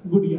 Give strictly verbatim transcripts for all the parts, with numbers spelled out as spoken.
गुड़िया।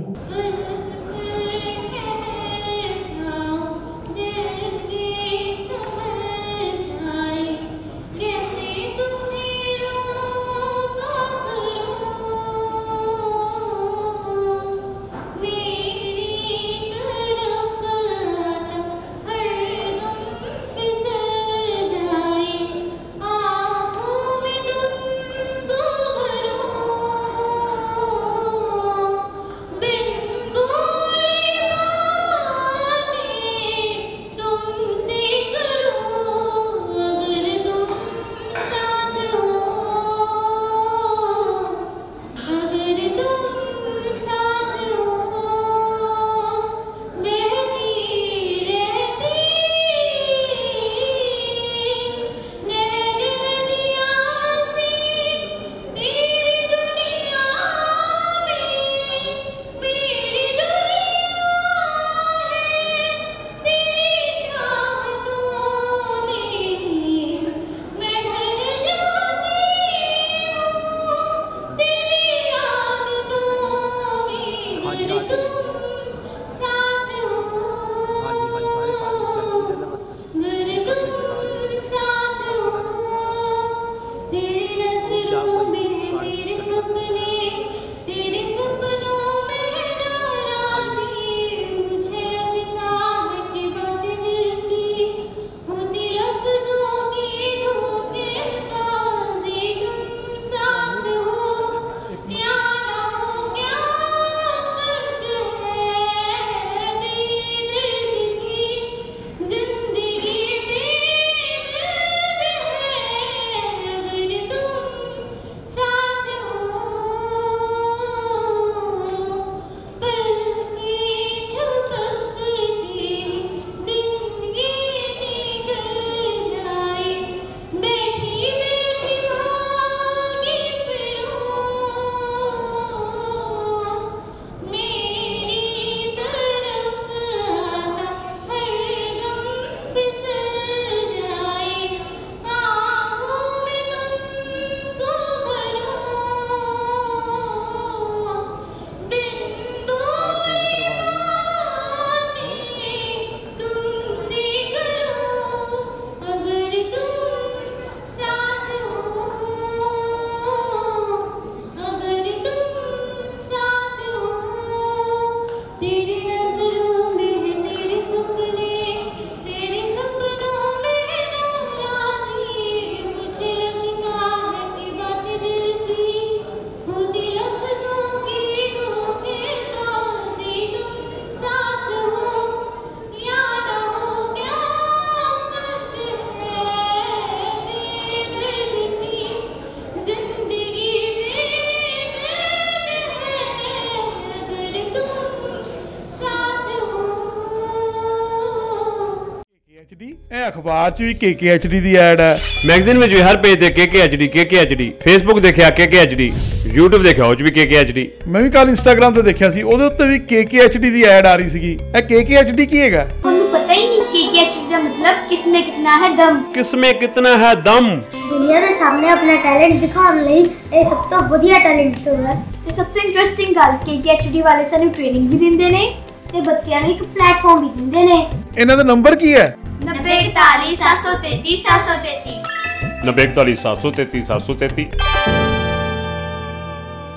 अखबार च भी के के एच डी दी ऐड है, मैगजीन में भी हर पेज ते के के एच डी के के एच डी, फेसबुक देखिया के के एच डी, यूट्यूब देखिया उस भी के के एच डी। मैं भी कल इंस्टाग्राम ते देखिया सी ओदे उत्ते भी के के एच डी दी ऐड आ रही सीगी। ए के के एच डी की हैगा? ਤੁਹਾਨੂੰ ਪਤਾ ਹੀ ਨਹੀਂ के के एच डी ਦਾ मतलब किसमें कितना है दम। किसमें कितना है दम? ਦੁਨੀਆ ਦੇ ਸਾਹਮਣੇ ਆਪਣਾ ਟੈਲੈਂਟ ਦਿਖਾਉਣ ਲਈ ਇਹ ਸਭ ਤੋਂ ਵਧੀਆ ਟੈਲੈਂਟ ਸ਼ੋਅ ਹੈ ਤੇ ਸਭ ਤੋਂ ਇੰਟਰਸਟਿੰਗ ਗੱਲ ਕੇ ਕੇ ਐਚ ਡੀ ਵਾਲੇ ਸਾਨੂੰ ਟ੍ਰੇਨਿੰਗ ਵੀ ਦਿੰਦੇ ਨੇ ਤੇ ਬੱਚਿਆਂ ਨੂੰ ਇੱਕ ਪਲੇਟਫਾਰਮ ਵੀ ਦਿੰਦੇ ਨੇ। ਇਹਨਾਂ ਦਾ ਨੰਬਰ ਕੀ ਹੈ? नब्बे इकतालीस सात सौ तैतीस सात सौ तैतीस नब्बे इकतालीस सात सौ तैतीस सात सौ तैतीस।